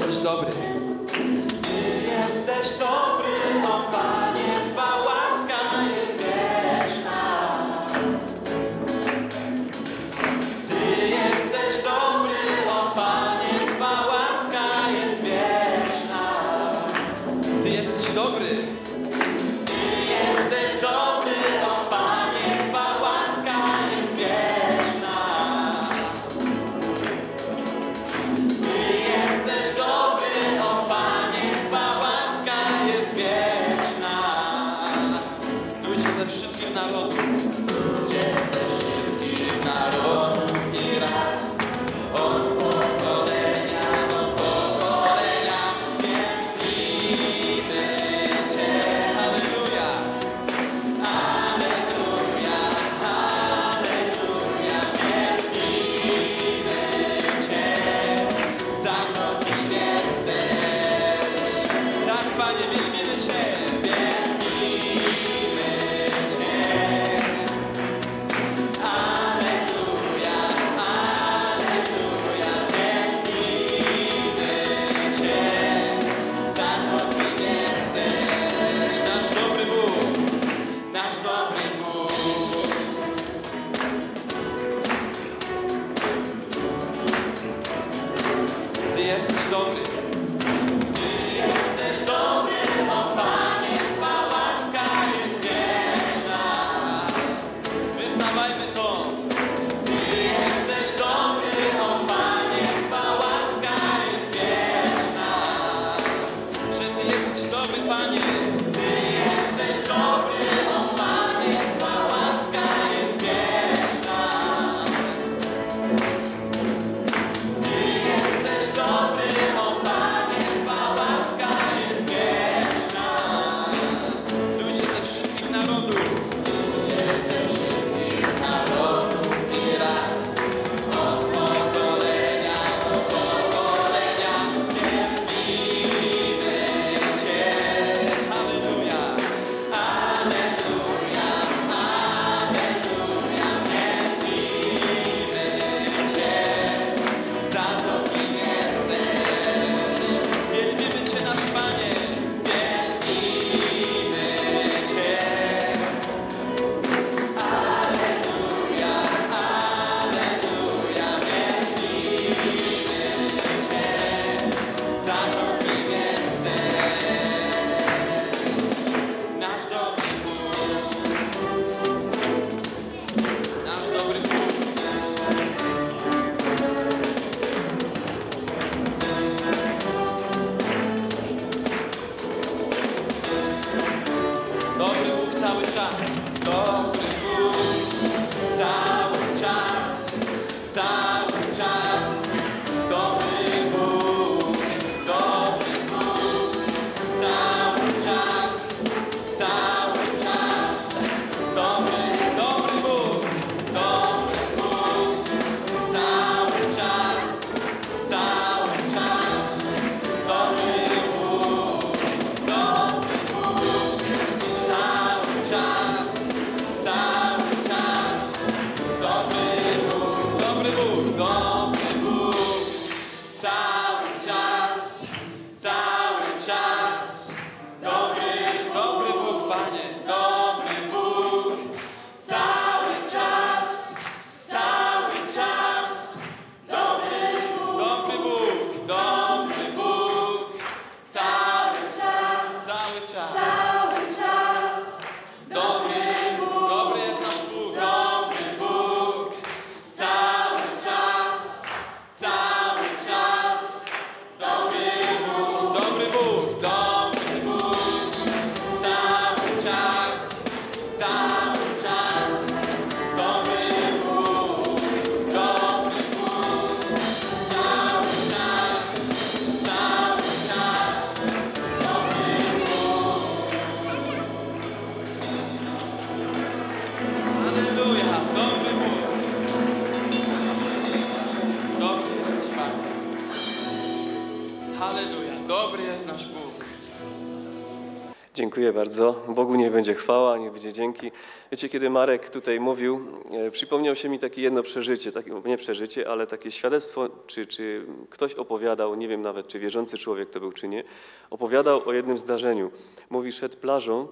jesteś dobry. Ty jesteś dobry, o Panie, Twa łaska jest wieczna. Ty jesteś dobry, o Panie, Twa łaska jest wieczna. Ty jesteś dobry. Ty jesteś dobry, o Panie, Twa łaska jest wieczna. Ty jesteś dobry, o Panie, Twa łaska jest wieczna. Ludzie ze wszystkich narodów. Ludzie ze wszystkich narodów i ras. Od pokolenia do pokolenia wielbimy Cię. Halleluja! Halleluja! Halleluja! Wielbimy Cię za to, kim jesteś. Tak, Panie, wielbimy Cię. Wielbimy Cię. Halleluja! Halleluja! Wielbimy Cię za to, kim jesteś. Nasz dobry Bóg. Nasz dobry Bóg. Ty jesteś dobry. Ty jesteś dobry, o Panie, Twa łaska jest wieczna. Wyznawajmy to. Ty jesteś dobry, o Panie, Twa łaska jest wieczna. Że Ty jesteś dobry, Panie. Ty jesteś dobry, o Panie, Twa łaska jest wieczna. Ty jesteś dobry, o Panie, Twa łaska jest wieczna. Ludzie ze wszystkich narodów. Ludzie ze wszystkich narodów i ras. Od pokolenia do pokolenia wielbimy Cię. Halleluja! Halleluja! Halleluja! Wielbimy Cię za to, kim jesteś. Wielbimy Cię, nasz Panie. Wielbimy Cię. Halleluja! Halleluja! Wielbimy Cię za to, kim jesteś. Nasz dobry Bóg. Nasz dobry Bóg. Dobry Bóg cały czas. Dobry Bóg cały czas. Cały czas. Dobry Bóg. Dobry Bóg cały czas. Cały czas. Dobry Bóg. Dobry Bóg cały czas. Cały czas. Dobry Bóg. Dobry Bóg cały czas. Cały czas. Dobry Bóg. Dobry Bóg. Dobry Bóg cały czas. Cały czas. Dobry Bóg, Panie. Dobry Bóg cały czas. Cały czas. Dobry Bóg. Dobry Bóg. Dobry Bóg cały czas. Cały czas. Cały czas. Dobry Bóg. Dobry jest nasz Bóg. Dobry Bóg cały czas. Cały czas. Dobry Bóg. Dobry Bóg. Dobry Bóg cały czas. Cały czas. Dobry Bóg. Dobry Bóg cały czas. Cały czas. Dobry Bóg. Dziękuję bardzo. Bogu niech będzie chwała, niech będzie dzięki. Wiecie, kiedy Marek tutaj mówił, przypomniał się mi takie jedno przeżycie, nie przeżycie, ale takie świadectwo, czy ktoś opowiadał, nie wiem nawet, czy wierzący człowiek to był, czy nie, opowiadał o jednym zdarzeniu. Mówi, szedł plażą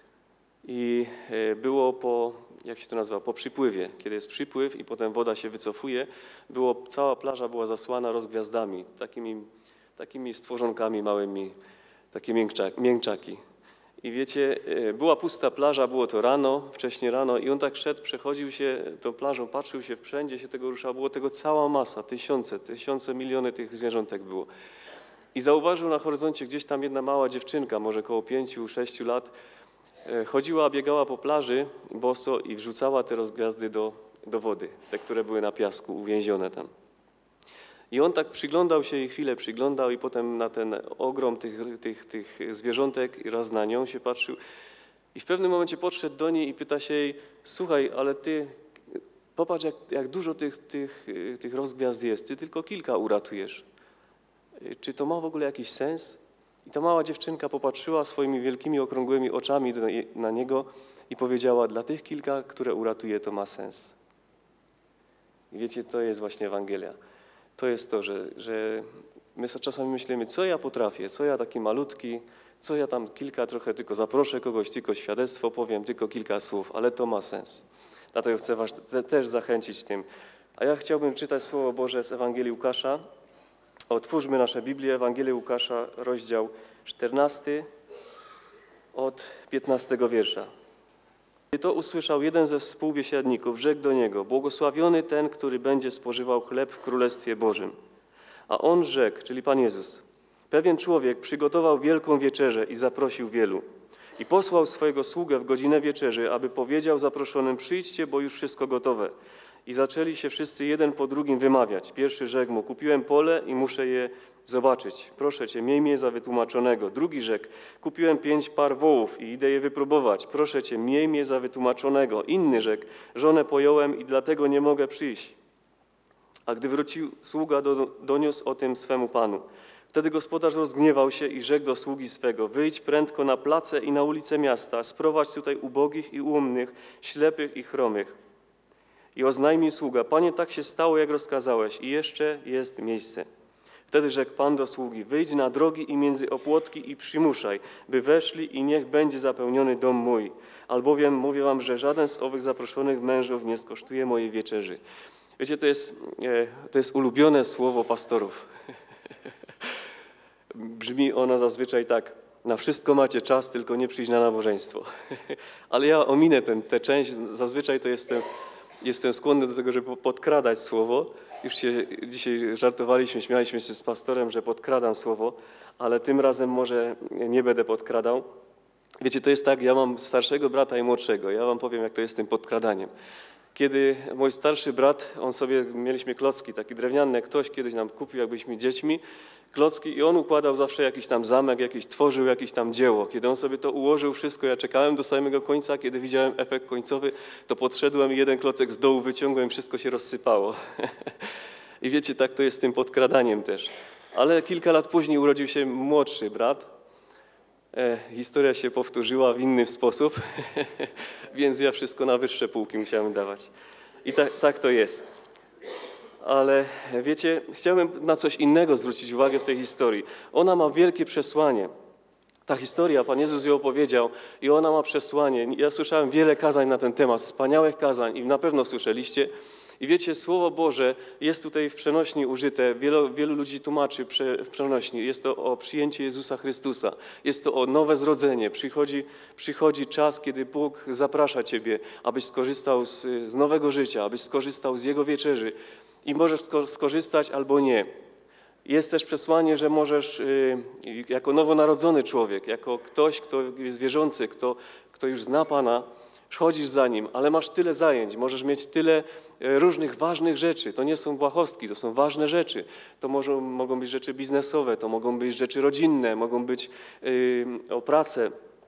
i było jak się to nazywa, po przypływie. Kiedy jest przypływ i potem woda się wycofuje, cała plaża była zasłana rozgwiazdami, takimi stworzonkami małymi, takie miękczaki. I wiecie, była pusta plaża, było to rano, wcześnie rano i on tak szedł, przechodził się tą plażą, patrzył się, wszędzie się tego ruszało, było tego cała masa, tysiące, miliony tych zwierzątek było. I zauważył na horyzoncie gdzieś tam jedna mała dziewczynka, może około 5-6 lat, chodziła, biegała po plaży boso i wrzucała te rozgwiazdy do wody, te, które były na piasku, uwięzione tam. I on tak przyglądał się jej chwilę, przyglądał i potem na ten ogrom tych zwierzątek i raz na nią się patrzył. I w pewnym momencie podszedł do niej i pyta się jej, słuchaj, ale ty popatrz jak dużo tych rozgwiazd jest, ty tylko kilka uratujesz. Czy to ma w ogóle jakiś sens? I ta mała dziewczynka popatrzyła swoimi wielkimi, okrągłymi oczami na niego i powiedziała, dla tych kilka, które uratuje, to ma sens. I wiecie, to jest właśnie Ewangelia. To jest to, że my czasami myślimy, co ja potrafię, co ja taki malutki, co ja tam trochę tylko zaproszę kogoś, tylko świadectwo powiem, tylko kilka słów, ale to ma sens. Dlatego chcę was też zachęcić tym. A ja chciałbym czytać Słowo Boże z Ewangelii Łukasza. Otwórzmy nasze Biblię, Ewangelię Łukasza, rozdział 14, od 15 wiersza. Gdy to usłyszał jeden ze współbiesiadników, rzekł do niego, błogosławiony ten, który będzie spożywał chleb w Królestwie Bożym. A on rzekł, czyli Pan Jezus, pewien człowiek przygotował wielką wieczerzę i zaprosił wielu. I posłał swojego sługę w godzinę wieczerzy, aby powiedział zaproszonym, przyjdźcie, bo już wszystko gotowe. I zaczęli się wszyscy jeden po drugim wymawiać. Pierwszy rzekł mu, kupiłem pole i muszę je zobaczyć. Proszę cię, miej mnie za wytłumaczonego. Drugi rzekł, kupiłem 5 par wołów i idę je wypróbować. Proszę cię, miej mnie za wytłumaczonego. Inny rzekł, żonę pojąłem i dlatego nie mogę przyjść. A gdy wrócił sługa, doniósł o tym swemu panu. Wtedy gospodarz rozgniewał się i rzekł do sługi swego, wyjdź prędko na place i na ulice miasta, sprowadź tutaj ubogich i ułomnych, ślepych i chromych. I oznajmił sługa, panie, tak się stało, jak rozkazałeś i jeszcze jest miejsce. Wtedy rzekł Pan do sługi, wyjdź na drogi i między opłotki i przymuszaj, by weszli i niech będzie zapełniony dom mój. Albowiem mówię wam, że żaden z owych zaproszonych mężów nie skosztuje mojej wieczerzy. Wiecie, to jest ulubione słowo pastorów. Brzmi ono zazwyczaj tak, na wszystko macie czas, tylko nie przyjść na nabożeństwo. Ale ja ominę tę część, zazwyczaj to jestem skłonny do tego, żeby podkradać słowo. Już się dzisiaj żartowaliśmy, śmialiśmy się z pastorem, że podkradam słowo, ale tym razem może nie będę podkradał. Wiecie, to jest tak, ja mam starszego brata i młodszego. Ja wam powiem, jak to jest z tym podkradaniem. Kiedy mój starszy brat, mieliśmy klocki, takie drewniane, ktoś kiedyś nam kupił, jak byliśmy dziećmi, klocki i on układał zawsze jakiś tam zamek, tworzył jakieś tam dzieło. Kiedy on sobie to ułożył wszystko, ja czekałem do samego końca, kiedy widziałem efekt końcowy, to podszedłem i jeden klocek z dołu wyciągłem, wszystko się rozsypało. I wiecie, tak to jest z tym podkradaniem też. Ale kilka lat później urodził się młodszy brat. Historia się powtórzyła w inny sposób, więc ja wszystko na wyższe półki musiałem dawać. I tak to jest. Ale wiecie, chciałbym na coś innego zwrócić uwagę w tej historii. Ona ma wielkie przesłanie. Ta historia, Pan Jezus ją opowiedział i ona ma przesłanie. Ja słyszałem wiele kazań na ten temat, wspaniałych kazań i na pewno słyszeliście. I wiecie, Słowo Boże jest tutaj w przenośni użyte. Wielu ludzi tłumaczy w przenośni. Jest to o przyjęcie Jezusa Chrystusa. Jest to o nowe zrodzenie. Przychodzi czas, kiedy Bóg zaprasza ciebie, abyś skorzystał z nowego życia, abyś skorzystał z Jego wieczerzy. I możesz skorzystać albo nie. Jest też przesłanie, że możesz jako nowonarodzony człowiek, jako ktoś, kto jest wierzący, kto już zna Pana, chodzisz za Nim, ale masz tyle zajęć, możesz mieć tyle różnych ważnych rzeczy. To nie są błahostki, to są ważne rzeczy. To mogą być rzeczy biznesowe, to mogą być rzeczy rodzinne, mogą być o pracę.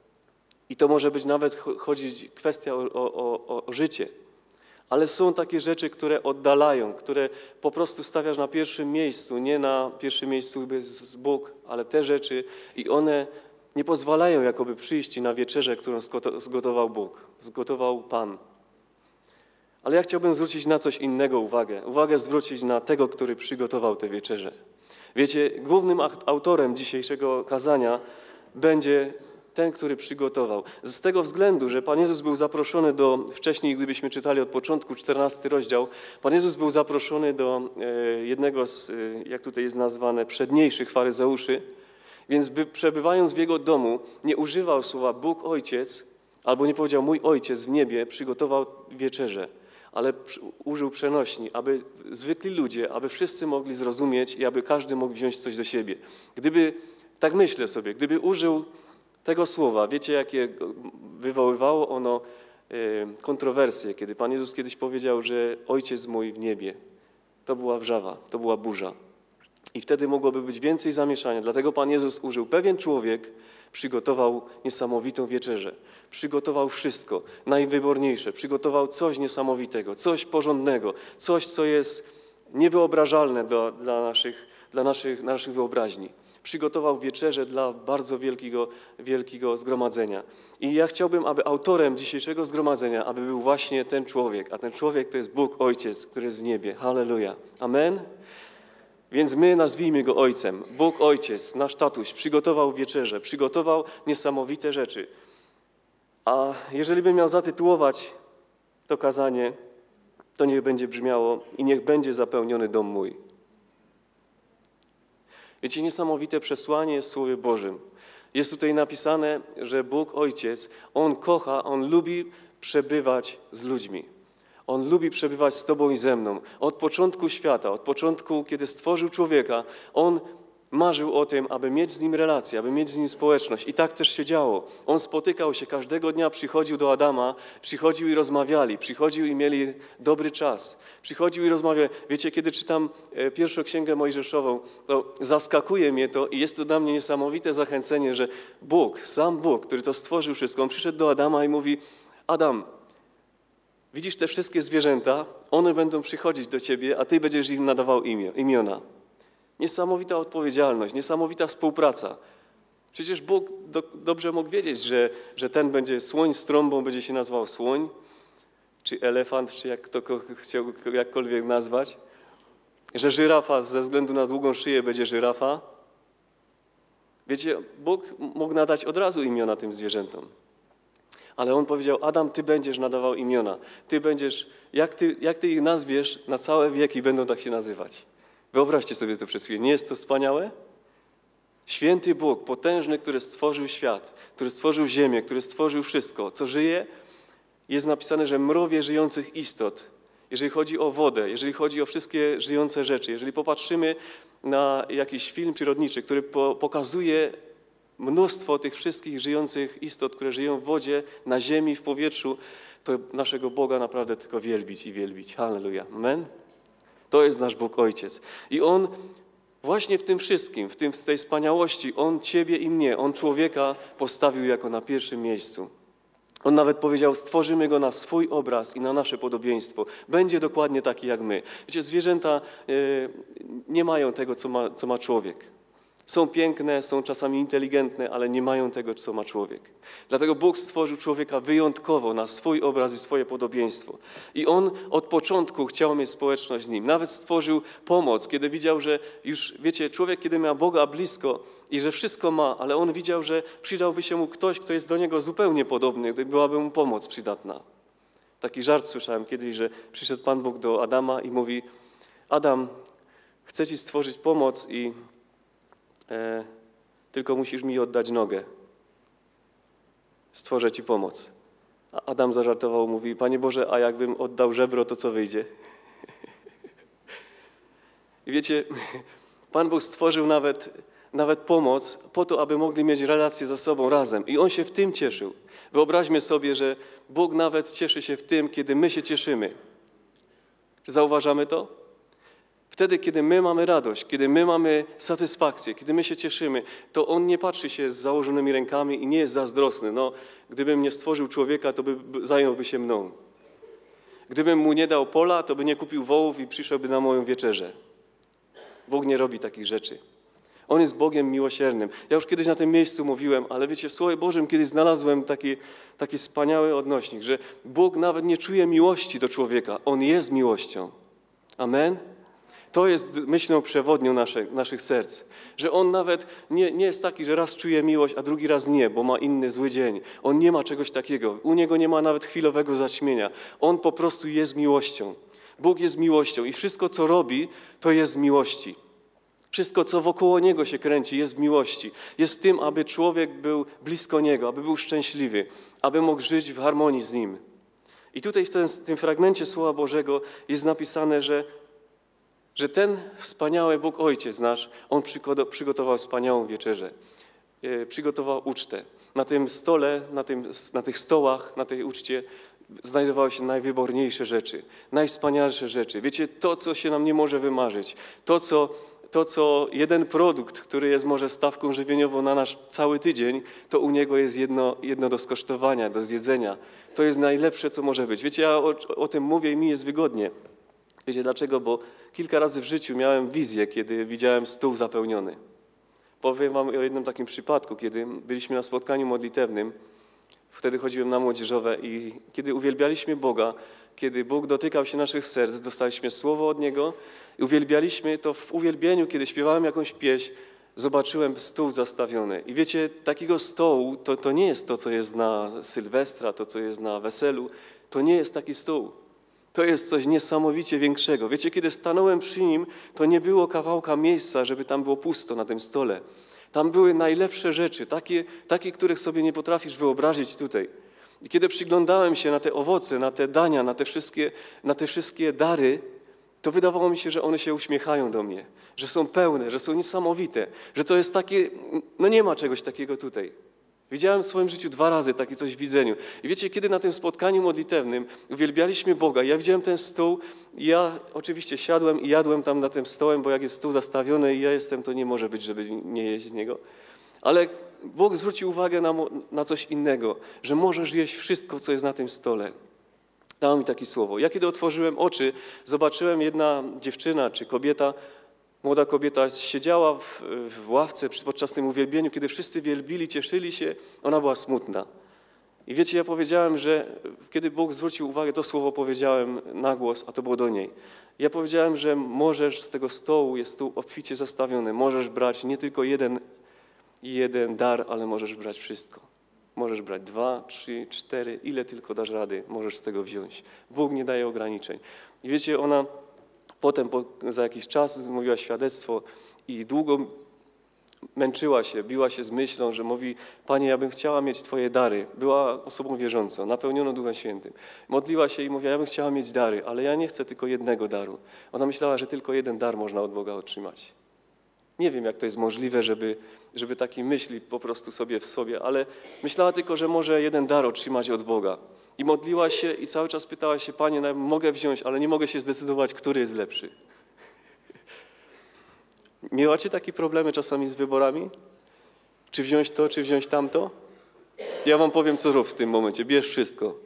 I to może być nawet chodzić kwestia o życie. Ale są takie rzeczy, które oddalają, które po prostu stawiasz na pierwszym miejscu. Nie na pierwszym miejscu jest Bóg, ale te rzeczy i one nie pozwalają jakoby przyjść na wieczerzę, którą zgotował Bóg, zgotował Pan. Ale ja chciałbym zwrócić na coś innego uwagę zwrócić na tego, który przygotował tę wieczerzę. Wiecie, głównym autorem dzisiejszego kazania będzie ten, który przygotował. Z tego względu, że Pan Jezus był zaproszony wcześniej, gdybyśmy czytali od początku 14 rozdział, Pan Jezus był zaproszony do jednego z, jak tutaj jest nazwane, przedniejszych faryzeuszy, więc przebywając w jego domu, nie używał słowa Bóg Ojciec, albo nie powiedział mój Ojciec w niebie przygotował wieczerzę, ale użył przenośni, aby zwykli ludzie, aby wszyscy mogli zrozumieć i aby każdy mógł wziąć coś do siebie. Tak myślę sobie, gdyby użył tego słowa, wiecie, jakie wywoływało ono kontrowersje, kiedy Pan Jezus kiedyś powiedział, że Ojciec mój w niebie. To była wrzawa, to była burza. I wtedy mogłoby być więcej zamieszania. Dlatego Pan Jezus użył pewien człowiek, przygotował niesamowitą wieczerzę. Przygotował wszystko, najwyborniejsze. Przygotował coś niesamowitego, coś porządnego, coś, co jest niewyobrażalne dla naszych wyobraźni. Przygotował wieczerzę dla bardzo wielkiego zgromadzenia. I ja chciałbym, aby autorem dzisiejszego zgromadzenia, aby był właśnie ten człowiek, a ten człowiek to jest Bóg Ojciec, który jest w niebie. Halleluja. Amen. Więc my nazwijmy Go Ojcem. Bóg Ojciec, nasz tatuś, przygotował wieczerzę, przygotował niesamowite rzeczy. A jeżeli bym miał zatytułować to kazanie, to niech będzie brzmiało i niech będzie zapełniony dom mój. Wiecie, niesamowite przesłanie jest w Słowie Bożym. Jest tutaj napisane, że Bóg Ojciec, On kocha, On lubi przebywać z ludźmi. On lubi przebywać z Tobą i ze mną. Od początku świata, od początku, kiedy stworzył człowieka, On marzył o tym, aby mieć z Nim relację, aby mieć z Nim społeczność. I tak też się działo. On spotykał się każdego dnia, przychodził do Adama, przychodził i rozmawiali, przychodził i mieli dobry czas. Przychodził i rozmawiał. Wiecie, kiedy czytam pierwszą Księgę Mojżeszową, to zaskakuje mnie to i jest to dla mnie niesamowite zachęcenie, że Bóg, sam Bóg, który to stworzył wszystko, On przyszedł do Adama i mówi: Adam, widzisz te wszystkie zwierzęta, one będą przychodzić do Ciebie, a Ty będziesz im nadawał imiona. Niesamowita odpowiedzialność, niesamowita współpraca. Przecież Bóg dobrze mógł wiedzieć, że ten będzie słoń z trąbą, będzie się nazywał słoń, czy elefant, czy jak to chciał jakkolwiek nazwać, że żyrafa ze względu na długą szyję będzie żyrafa. Wiecie, Bóg mógł nadać od razu imiona tym zwierzętom. Ale On powiedział: Adam, Ty będziesz nadawał imiona. Ty będziesz, jak Ty ich nazwiesz, na całe wieki będą tak się nazywać. Wyobraźcie sobie to przez chwilę. Nie jest to wspaniałe? Święty Bóg, potężny, który stworzył świat, który stworzył ziemię, który stworzył wszystko, co żyje, jest napisane, że mrowie żyjących istot, jeżeli chodzi o wodę, jeżeli chodzi o wszystkie żyjące rzeczy, jeżeli popatrzymy na jakiś film przyrodniczy, który pokazuje mnóstwo tych wszystkich żyjących istot, które żyją w wodzie, na ziemi, w powietrzu, to naszego Boga naprawdę tylko wielbić i wielbić. Halleluja. Amen. To jest nasz Bóg Ojciec. I On właśnie w tym wszystkim, w tej wspaniałości, On Ciebie i mnie, On człowieka postawił jako na pierwszym miejscu. On nawet powiedział: stworzymy go na swój obraz i na nasze podobieństwo. Będzie dokładnie taki jak my. Wiecie, zwierzęta nie mają tego, co ma człowiek. Są piękne, są czasami inteligentne, ale nie mają tego, co ma człowiek. Dlatego Bóg stworzył człowieka wyjątkowo na swój obraz i swoje podobieństwo. I On od początku chciał mieć społeczność z Nim. Nawet stworzył pomoc, kiedy widział, że już, wiecie, człowiek, kiedy miał Boga blisko i że wszystko ma, ale on widział, że przydałby się mu ktoś, kto jest do niego zupełnie podobny, gdy byłaby mu pomoc przydatna. Taki żart słyszałem kiedyś, że przyszedł Pan Bóg do Adama i mówi: Adam, chcę Ci stworzyć pomoc i tylko musisz mi oddać nogę. Stworzę Ci pomoc. A Adam zażartował, mówi: Panie Boże, a jakbym oddał żebro, to co wyjdzie? I wiecie, Pan Bóg stworzył nawet pomoc po to, aby mogli mieć relacje ze sobą razem. I On się w tym cieszył. Wyobraźmy sobie, że Bóg nawet cieszy się w tym, kiedy my się cieszymy. Czy zauważamy to? Wtedy, kiedy my mamy radość, kiedy my mamy satysfakcję, kiedy my się cieszymy, to On nie patrzy się z założonymi rękami i nie jest zazdrosny. No, gdybym nie stworzył człowieka, to zająłby się mną. Gdybym mu nie dał pola, to by nie kupił wołów i przyszedłby na moją wieczerzę. Bóg nie robi takich rzeczy. On jest Bogiem miłosiernym. Ja już kiedyś na tym miejscu mówiłem, ale wiecie, w Słowie Bożym kiedyś znalazłem taki wspaniały odnośnik, że Bóg nawet nie czuje miłości do człowieka. On jest miłością. Amen? To jest myślą przewodnią naszych serc, że On nawet nie jest taki, że raz czuje miłość, a drugi raz nie, bo ma inny zły dzień. On nie ma czegoś takiego. U Niego nie ma nawet chwilowego zaćmienia. On po prostu jest miłością. Bóg jest miłością i wszystko, co robi, to jest z miłości. Wszystko, co wokoło Niego się kręci, jest w miłości. Jest w tym, aby człowiek był blisko Niego, aby był szczęśliwy, aby mógł żyć w harmonii z Nim. I tutaj w tym fragmencie Słowa Bożego jest napisane, że ten wspaniały Bóg Ojciec nasz, On przygotował wspaniałą wieczerzę. Przygotował ucztę. Na tym stole, na tych stołach, na tej uczcie znajdowały się najwyborniejsze rzeczy, najwspanialsze rzeczy. Wiecie, to, co się nam nie może wymarzyć, to, co jeden produkt, który jest może stawką żywieniową na nasz cały tydzień, to u Niego jest jedno do skosztowania, do zjedzenia. To jest najlepsze, co może być. Wiecie, ja o tym mówię i mi jest wygodnie. Wiecie dlaczego? Bo kilka razy w życiu miałem wizję, kiedy widziałem stół zapełniony. Powiem wam o jednym takim przypadku, kiedy byliśmy na spotkaniu modlitewnym. Wtedy chodziłem na młodzieżowe i kiedy uwielbialiśmy Boga, kiedy Bóg dotykał się naszych serc, dostaliśmy słowo od Niego i uwielbialiśmy to w uwielbieniu, kiedy śpiewałem jakąś pieśń, zobaczyłem stół zastawiony. I wiecie, takiego stołu to nie jest to, co jest na Sylwestra, to, co jest na weselu. To nie jest taki stół. To jest coś niesamowicie większego. Wiecie, kiedy stanąłem przy Nim, to nie było kawałka miejsca, żeby tam było pusto na tym stole. Tam były najlepsze rzeczy, takie, których sobie nie potrafisz wyobrazić tutaj. I kiedy przyglądałem się na te owoce, na te dania, na te wszystkie dary, to wydawało mi się, że one się uśmiechają do mnie, że są pełne, że są niesamowite, że to jest takie, no nie ma czegoś takiego tutaj. Widziałem w swoim życiu 2 razy takie coś w widzeniu. I wiecie, kiedy na tym spotkaniu modlitewnym uwielbialiśmy Boga, ja widziałem ten stół i ja oczywiście siadłem i jadłem tam na tym stołem, bo jak jest stół zastawiony i ja jestem, to nie może być, żeby nie jeść z niego. Ale Bóg zwrócił uwagę na coś innego, że możesz jeść wszystko, co jest na tym stole. Dał mi takie słowo. Ja kiedy otworzyłem oczy, zobaczyłem jedna dziewczyna czy kobieta, młoda kobieta siedziała w ławce podczas tym uwielbieniu, kiedy wszyscy wielbili, cieszyli się, ona była smutna. I wiecie, ja powiedziałem, że kiedy Bóg zwrócił uwagę, to słowo powiedziałem na głos, a to było do niej. Ja powiedziałem, że możesz z tego stołu, jest tu obficie zastawiony, możesz brać nie tylko jeden dar, ale możesz brać wszystko. Możesz brać 2, 3, 4, ile tylko dasz rady, możesz z tego wziąć. Bóg nie daje ograniczeń. I wiecie, ona potem za jakiś czas mówiła świadectwo i długo męczyła się, biła się z myślą, że mówi: Panie, ja bym chciała mieć Twoje dary. Była osobą wierzącą, napełnioną Duchem Świętym. Modliła się i mówiła: ja bym chciała mieć dary, ale ja nie chcę tylko jednego daru. Ona myślała, że tylko jeden dar można od Boga otrzymać. Nie wiem, jak to jest możliwe, żeby takie myśli po prostu sobie w sobie, ale myślała tylko, że może jeden dar otrzymać od Boga. I modliła się i cały czas pytała się: Panie, no, mogę wziąć, ale nie mogę się zdecydować, który jest lepszy. Miewacie takie problemy czasami z wyborami? Czy wziąć to, czy wziąć tamto? Ja wam powiem, co rób w tym momencie. Bierz wszystko.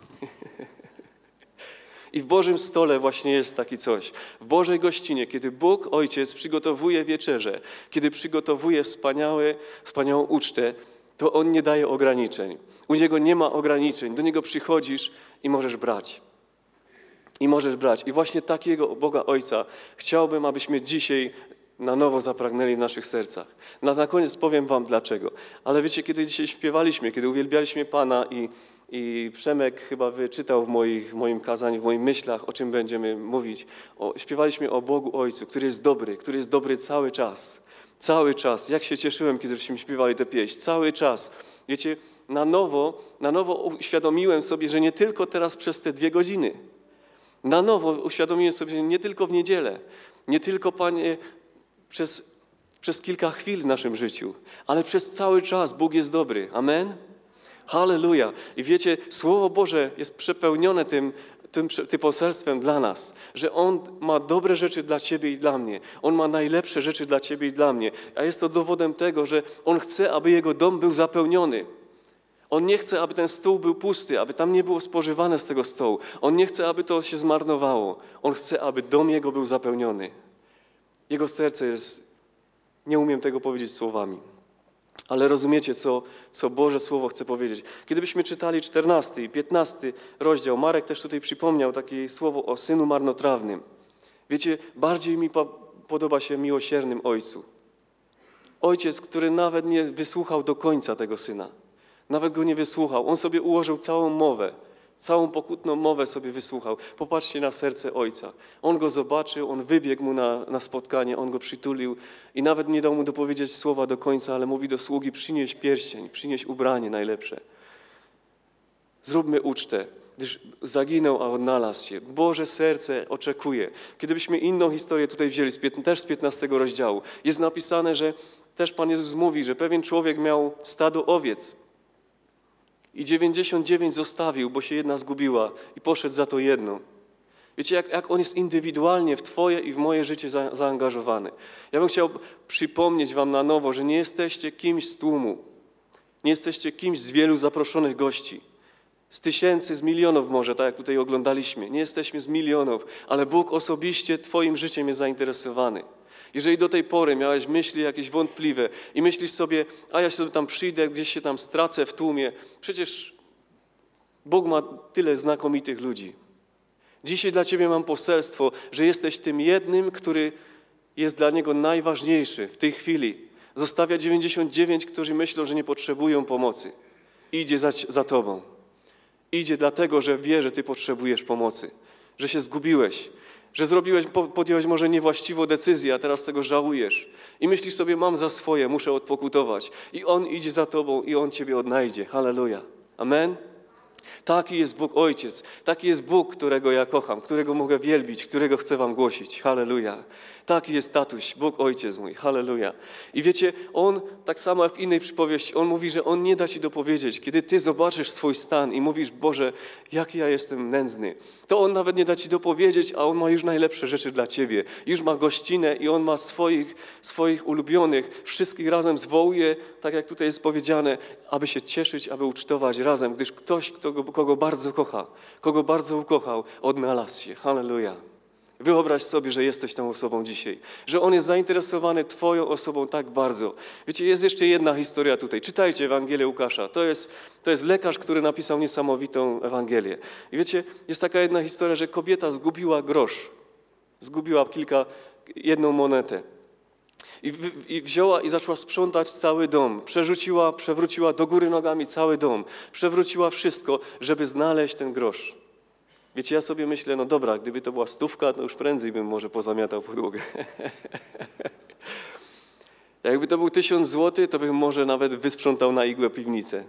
I w Bożym stole właśnie jest takie coś. W Bożej gościnie, kiedy Bóg Ojciec przygotowuje wieczerzę, kiedy przygotowuje wspaniałą ucztę, to On nie daje ograniczeń. U Niego nie ma ograniczeń. Do Niego przychodzisz i możesz brać. I możesz brać. I właśnie takiego Boga Ojca chciałbym, abyśmy dzisiaj na nowo zapragnęli w naszych sercach. Na koniec powiem wam dlaczego. Ale wiecie, kiedy dzisiaj śpiewaliśmy, kiedy uwielbialiśmy Pana i Przemek chyba wyczytał w moim kazaniu, w moich myślach, o czym będziemy mówić. Śpiewaliśmy o Bogu Ojcu, który jest dobry cały czas. Cały czas. Jak się cieszyłem, kiedyśmy śpiewali tę pieśń. Cały czas. Wiecie, na nowo uświadomiłem sobie, że nie tylko teraz przez te 2 godziny. Na nowo uświadomiłem sobie, że nie tylko w niedzielę. Nie tylko, Panie, przez kilka chwil w naszym życiu, ale przez cały czas Bóg jest dobry. Amen? Halleluja. I wiecie, Słowo Boże jest przepełnione tym poselstwem dla nas, że On ma dobre rzeczy dla ciebie i dla mnie. On ma najlepsze rzeczy dla ciebie i dla mnie. A jest to dowodem tego, że On chce, aby Jego dom był zapełniony. On nie chce, aby ten stół był pusty, aby tam nie było spożywane z tego stołu. On nie chce, aby to się zmarnowało. On chce, aby dom Jego był zapełniony. Jego serce jest Nie umiem tego powiedzieć słowami. Ale rozumiecie, co Boże Słowo chce powiedzieć. Kiedybyśmy czytali 14 i 15 rozdział, Marek też tutaj przypomniał takie słowo o synu marnotrawnym. Wiecie, bardziej mi podoba się miłosiernym ojcu. Ojciec, który nawet nie wysłuchał do końca tego syna. Nawet go nie wysłuchał. On sobie ułożył całą mowę. Całą pokutną mowę sobie wysłuchał. Popatrzcie na serce ojca. On go zobaczył, on wybiegł mu na spotkanie, on go przytulił i nawet nie dał mu dopowiedzieć słowa do końca, ale mówi do sługi: przynieś pierścień, przynieś ubranie najlepsze. Zróbmy ucztę, gdyż zaginął, a odnalazł się. Boże serce oczekuje. Kiedybyśmy inną historię tutaj wzięli, też z 15 rozdziału, jest napisane, że też Pan Jezus mówi, że pewien człowiek miał stado owiec i 99 zostawił, bo się jedna zgubiła i poszedł za to jedną. Wiecie, jak On jest indywidualnie w Twoje i w moje życie zaangażowany. Ja bym chciał przypomnieć Wam na nowo, że nie jesteście kimś z tłumu. Nie jesteście kimś z wielu zaproszonych gości. Z tysięcy, z milionów może, tak jak tutaj oglądaliśmy. Nie jesteśmy z milionów, ale Bóg osobiście Twoim życiem jest zainteresowany. Jeżeli do tej pory miałeś myśli jakieś wątpliwe i myślisz sobie: a ja sobie tam przyjdę, gdzieś się tam stracę w tłumie. Przecież Bóg ma tyle znakomitych ludzi. Dzisiaj dla Ciebie mam poselstwo, że jesteś tym jednym, który jest dla Niego najważniejszy w tej chwili. Zostawia 99, którzy myślą, że nie potrzebują pomocy. Idzie za Tobą. Idzie dlatego, że wie, że Ty potrzebujesz pomocy, że się zgubiłeś, że podjąłeś może niewłaściwą decyzję, a teraz tego żałujesz. I myślisz sobie: mam za swoje, muszę odpokutować. I On idzie za Tobą i On Ciebie odnajdzie. Halleluja. Amen. Taki jest Bóg Ojciec, taki jest Bóg, którego ja kocham, którego mogę wielbić, którego chcę wam głosić. Halleluja. Taki jest tatuś, Bóg Ojciec mój. Halleluja. I wiecie, On, tak samo jak w innej przypowieści, On mówi, że On nie da ci dopowiedzieć. Kiedy ty zobaczysz swój stan i mówisz: Boże, jaki ja jestem nędzny, to On nawet nie da ci dopowiedzieć, a On ma już najlepsze rzeczy dla ciebie. Już ma gościnę i On ma swoich ulubionych. Wszystkich razem zwołuje, tak jak tutaj jest powiedziane, aby się cieszyć, aby ucztować razem, gdyż ktoś, kogo bardzo kocha, kogo bardzo ukochał, odnalazł się. Halleluja. Wyobraź sobie, że jesteś tą osobą dzisiaj, że On jest zainteresowany Twoją osobą tak bardzo. Wiecie, jest jeszcze jedna historia tutaj. Czytajcie Ewangelię Łukasza. To jest lekarz, który napisał niesamowitą Ewangelię. I wiecie, jest taka jedna historia, że kobieta zgubiła grosz. Zgubiła jedną monetę. I wzięła i zaczęła sprzątać cały dom. Przewróciła do góry nogami cały dom. Przewróciła wszystko, żeby znaleźć ten grosz. Wiecie, ja sobie myślę: no dobra, gdyby to była 100, to już prędzej bym może pozamiatał podłogę. Jakby to był 1000 zł, to bym może nawet wysprzątał na igłę piwnicę.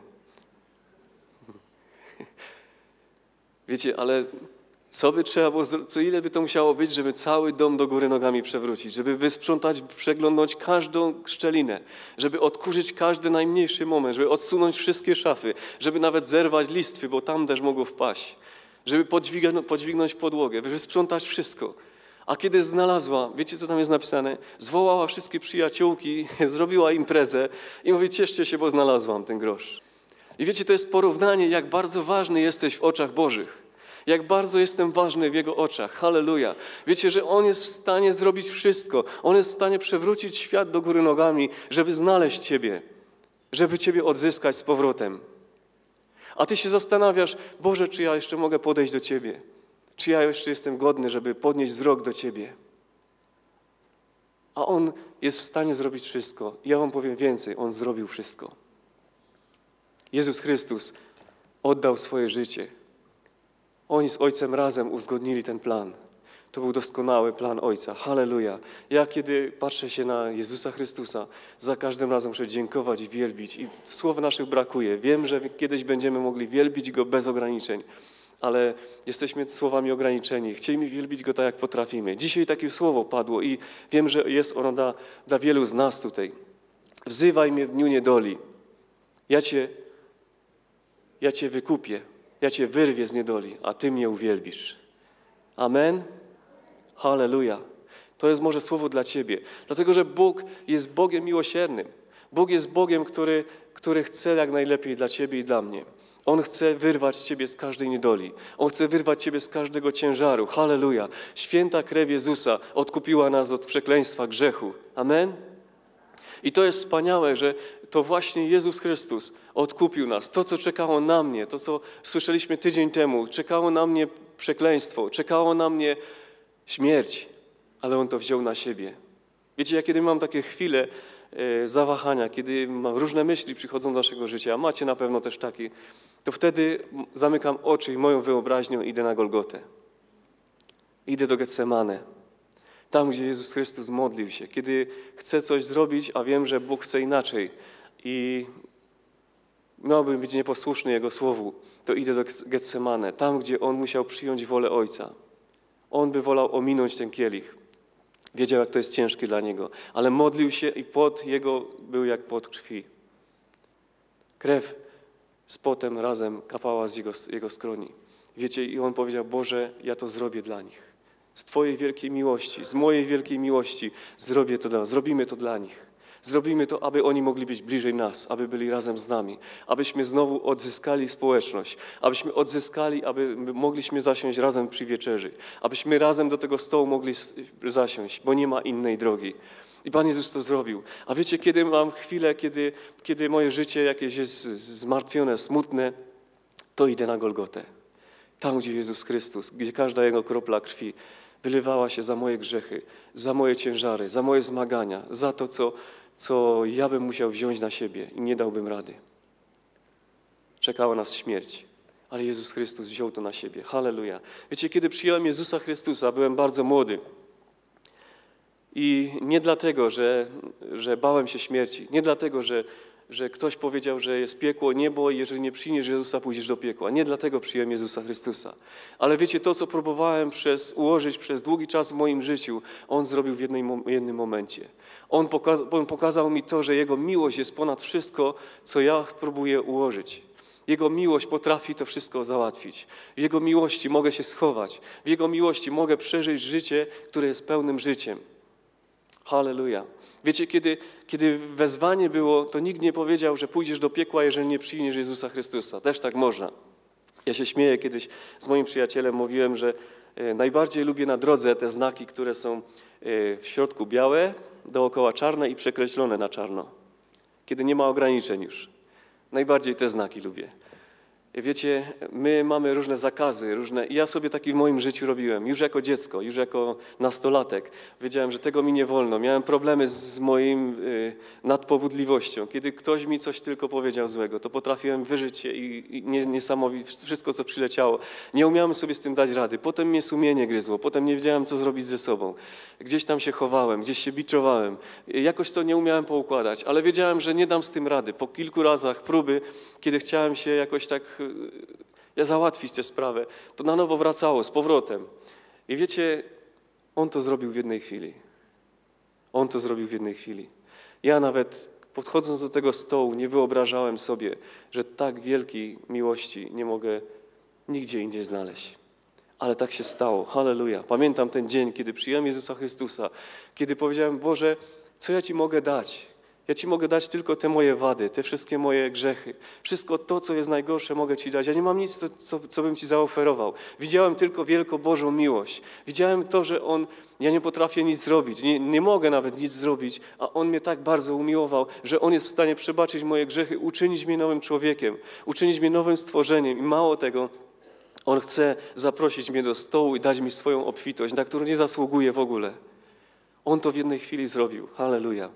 Wiecie, ale ile by to musiało być, żeby cały dom do góry nogami przewrócić, żeby wysprzątać, przeglądnąć każdą szczelinę, żeby odkurzyć każdy najmniejszy moment, żeby odsunąć wszystkie szafy, żeby nawet zerwać listwy, bo tam też mogło wpaść, żeby podźwignąć podłogę, wysprzątać wszystko. A kiedy znalazła, wiecie co tam jest napisane? Zwołała wszystkie przyjaciółki, zrobiła imprezę i mówi: cieszcie się, bo znalazłam ten grosz. I wiecie, to jest porównanie, jak bardzo ważny jesteś w oczach Bożych. Jak bardzo jestem ważny w Jego oczach. Halleluja. Wiecie, że On jest w stanie zrobić wszystko. On jest w stanie przewrócić świat do góry nogami, żeby znaleźć Ciebie, żeby Ciebie odzyskać z powrotem. A Ty się zastanawiasz: Boże, czy ja jeszcze mogę podejść do Ciebie? Czy ja jeszcze jestem godny, żeby podnieść wzrok do Ciebie? A On jest w stanie zrobić wszystko. I ja wam powiem więcej, On zrobił wszystko. Jezus Chrystus oddał swoje życie. Oni z Ojcem razem uzgodnili ten plan. To był doskonały plan Ojca. Halleluja. Ja kiedy patrzę się na Jezusa Chrystusa, za każdym razem muszę dziękować i wielbić. I słów naszych brakuje. Wiem, że kiedyś będziemy mogli wielbić Go bez ograniczeń, ale jesteśmy słowami ograniczeni. Chcielibyśmy wielbić Go tak, jak potrafimy. Dzisiaj takie słowo padło i wiem, że jest ono dla wielu z nas tutaj. Wzywaj mnie w dniu niedoli. Ja Cię wykupię. Ja Cię wyrwię z niedoli, a Ty mnie uwielbisz. Amen? Halleluja. To jest może słowo dla Ciebie. Dlatego, że Bóg jest Bogiem miłosiernym. Bóg jest Bogiem, który chce jak najlepiej dla Ciebie i dla mnie. On chce wyrwać Ciebie z każdej niedoli. On chce wyrwać Ciebie z każdego ciężaru. Halleluja. Święta krew Jezusa odkupiła nas od przekleństwa grzechu. Amen? I to jest wspaniałe, że to właśnie Jezus Chrystus odkupił nas. To, co czekało na mnie, to, co słyszeliśmy tydzień temu, czekało na mnie przekleństwo, czekało na mnie śmierć, ale On to wziął na siebie. Wiecie, ja kiedy mam takie chwile zawahania, kiedy mam różne myśli przychodzą do naszego życia, a macie na pewno też taki, to wtedy zamykam oczy i moją wyobraźnią idę na Golgotę. Idę do Getsemane. Tam, gdzie Jezus Chrystus modlił się. Kiedy chcę coś zrobić, a wiem, że Bóg chce inaczej i miałbym być nieposłuszny Jego słowu, to idę do Getsemane. Tam, gdzie On musiał przyjąć wolę Ojca. On by wolał ominąć ten kielich. Wiedział, jak to jest ciężkie dla Niego. Ale modlił się i pot Jego był jak pot krwi. Krew z potem razem kapała z Jego skroni. Wiecie, i On powiedział, Boże, ja to zrobię dla nich. Z Twojej wielkiej miłości, z mojej wielkiej miłości zrobimy to dla nich. Zrobimy to, aby oni mogli być bliżej nas, aby byli razem z nami, abyśmy znowu odzyskali społeczność, abyśmy odzyskali, aby mogliśmy zasiąść razem przy wieczerzy, abyśmy razem do tego stołu mogli zasiąść, bo nie ma innej drogi. I Pan Jezus to zrobił. A wiecie, kiedy mam chwilę, kiedy moje życie jakieś jest zmartwione, smutne, to idę na Golgotę. Tam, gdzie Jezus Chrystus, gdzie każda Jego kropla krwi wylewała się za moje grzechy, za moje ciężary, za moje zmagania, za to, co ja bym musiał wziąć na siebie i nie dałbym rady. Czekała nas śmierć, ale Jezus Chrystus wziął to na siebie. Halleluja. Wiecie, kiedy przyjąłem Jezusa Chrystusa, byłem bardzo młody. I nie dlatego, że bałem się śmierci, nie dlatego, że ktoś powiedział, że jest piekło, niebo i jeżeli nie przyjmiesz Jezusa, pójdziesz do piekła. Nie dlatego przyjąłem Jezusa Chrystusa. Ale wiecie, to, co próbowałem ułożyć przez długi czas w moim życiu, On zrobił w jednym momencie. On pokazał mi to, że Jego miłość jest ponad wszystko, co ja próbuję ułożyć. Jego miłość potrafi to wszystko załatwić. W Jego miłości mogę się schować. W Jego miłości mogę przeżyć życie, które jest pełnym życiem. Halleluja. Wiecie, kiedy wezwanie było, to nikt nie powiedział, że pójdziesz do piekła, jeżeli nie przyjmiesz Jezusa Chrystusa. Też tak można. Ja się śmieję, kiedyś z moim przyjacielem mówiłem, że najbardziej lubię na drodze te znaki, które są w środku białe, dookoła czarne i przekreślone na czarno. Kiedy nie ma ograniczeń już. Najbardziej te znaki lubię. Wiecie, my mamy różne zakazy, i ja sobie taki w moim życiu robiłem, już jako dziecko, już jako nastolatek. Wiedziałem, że tego mi nie wolno. Miałem problemy z moim nadpobudliwością. Kiedy ktoś mi coś tylko powiedział złego, to potrafiłem wyżyć się i niesamowicie wszystko, co przyleciało. Nie umiałem sobie z tym dać rady. Potem mnie sumienie gryzło, potem nie wiedziałem, co zrobić ze sobą. Gdzieś tam się chowałem, gdzieś się biczowałem. Jakoś to nie umiałem poukładać, ale wiedziałem, że nie dam z tym rady. Po kilku razach próby, kiedy chciałem się jakoś tak załatwić tę sprawę, to na nowo wracało z powrotem. I wiecie, On to zrobił w jednej chwili. On to zrobił w jednej chwili. Ja nawet podchodząc do tego stołu nie wyobrażałem sobie, że tak wielkiej miłości nie mogę nigdzie indziej znaleźć. Ale tak się stało. Halleluja. Pamiętam ten dzień, kiedy przyjąłem Jezusa Chrystusa, kiedy powiedziałem, Boże, co ja Ci mogę dać? Ja Ci mogę dać tylko te moje wady, te wszystkie moje grzechy. Wszystko to, co jest najgorsze, mogę Ci dać. Ja nie mam nic, co bym Ci zaoferował. Widziałem tylko wielką Bożą miłość. Widziałem to, że ja nie potrafię nic zrobić, nie mogę nawet nic zrobić, a On mnie tak bardzo umiłował, że On jest w stanie przebaczyć moje grzechy, uczynić mnie nowym człowiekiem, uczynić mnie nowym stworzeniem. I mało tego, On chce zaprosić mnie do stołu i dać mi swoją obfitość, na którą nie zasługuję w ogóle. On to w jednej chwili zrobił. Halleluja.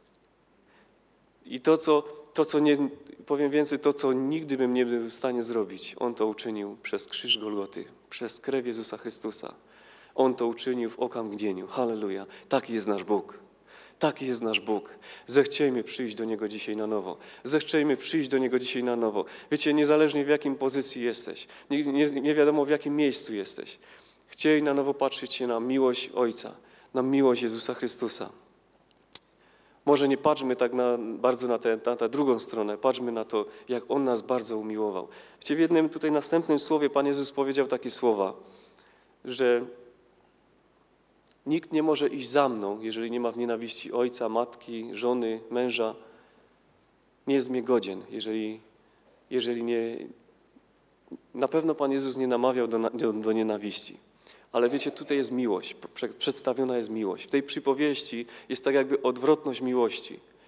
I powiem więcej, to, co nigdy bym nie był w stanie zrobić, On to uczynił przez krzyż Golgoty, przez krew Jezusa Chrystusa. On to uczynił w okamgnieniu. Halleluja. Taki jest nasz Bóg. Taki jest nasz Bóg. Zechciejmy przyjść do Niego dzisiaj na nowo. Zechciejmy przyjść do Niego dzisiaj na nowo. Wiecie, niezależnie w jakim pozycji jesteś, nie wiadomo w jakim miejscu jesteś, chciej na nowo patrzeć się na miłość Ojca, na miłość Jezusa Chrystusa. Może nie patrzmy tak bardzo na tę drugą stronę, patrzmy na to, jak On nas bardzo umiłował. Wiecie, w jednym tutaj następnym słowie Pan Jezus powiedział takie słowa, że nikt nie może iść za mną, jeżeli nie ma w nienawiści ojca, matki, żony, męża. Nie jest mnie godzien, jeżeli nie... Na pewno Pan Jezus nie namawiał do nienawiści. Ale wiecie, tutaj jest miłość, przedstawiona jest miłość. W tej przypowieści jest tak jakby odwrotność miłości.